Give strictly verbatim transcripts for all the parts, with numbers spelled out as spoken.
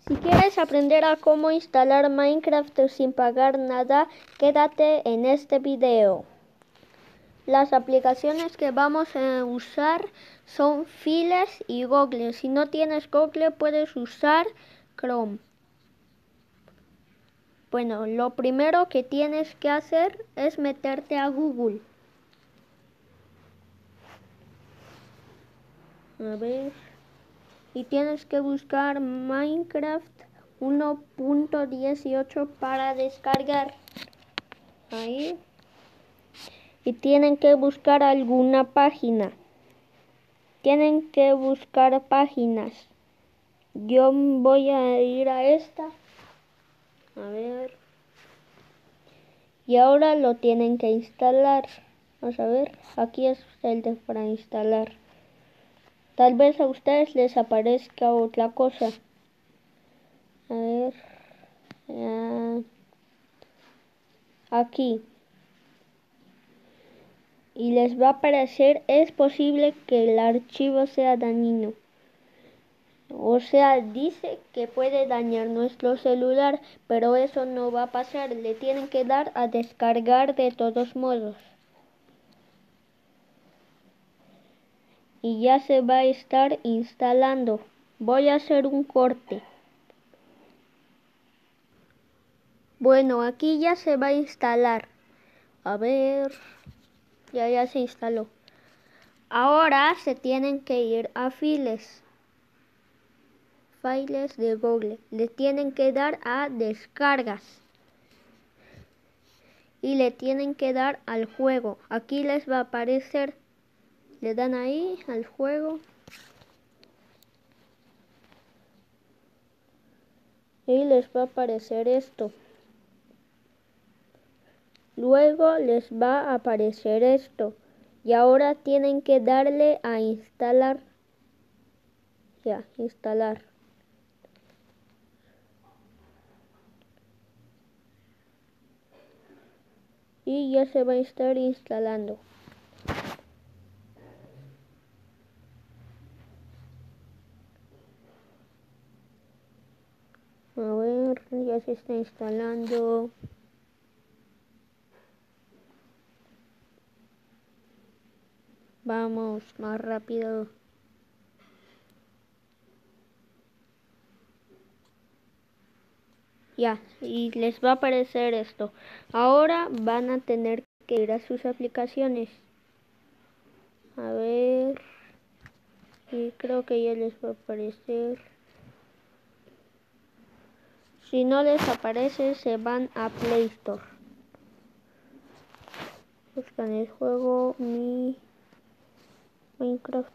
Si quieres aprender a cómo instalar Minecraft sin pagar nada, quédate en este video. Las aplicaciones que vamos a usar son Files y Google. Si no tienes Google, puedes usar Chrome. Bueno, lo primero que tienes que hacer es meterte a Google. A ver. Y tienes que buscar Minecraft uno punto dieciocho para descargar. Ahí. Y tienen que buscar alguna página. Tienen que buscar páginas. Yo voy a ir a esta. A ver. Y ahora lo tienen que instalar. Vamos a ver. Aquí es el de para instalar. Tal vez a ustedes les aparezca otra cosa. A ver. Uh, aquí. Y les va a aparecer, es posible que el archivo sea dañino. O sea, dice que puede dañar nuestro celular, pero eso no va a pasar. Le tienen que dar a descargar de todos modos. Y ya se va a estar instalando. Voy a hacer un corte. Bueno, aquí ya se va a instalar. A ver. Ya, ya se instaló. Ahora se tienen que ir a Files. Files de Google. Le tienen que dar a descargas. Y le tienen que dar al juego. Aquí les va a aparecer. Le dan ahí al juego. Y les va a aparecer esto. Luego les va a aparecer esto. Y ahora tienen que darle a instalar. Ya, instalar. Y ya se va a estar instalando. A ver, ya se está instalando. Vamos, más rápido. Ya, y les va a aparecer esto. Ahora van a tener que ir a sus aplicaciones. A ver. Y creo que ya les va a aparecer. Si no les aparece, se van a Play Store. Buscan el juego Mi Minecraft.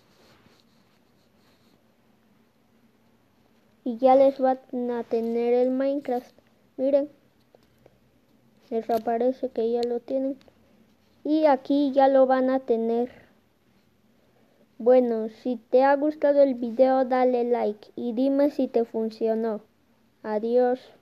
Y ya les van a tener el Minecraft. Miren. Les aparece que ya lo tienen. Y aquí ya lo van a tener. Bueno, si te ha gustado el video, dale like y dime si te funcionó. Adiós.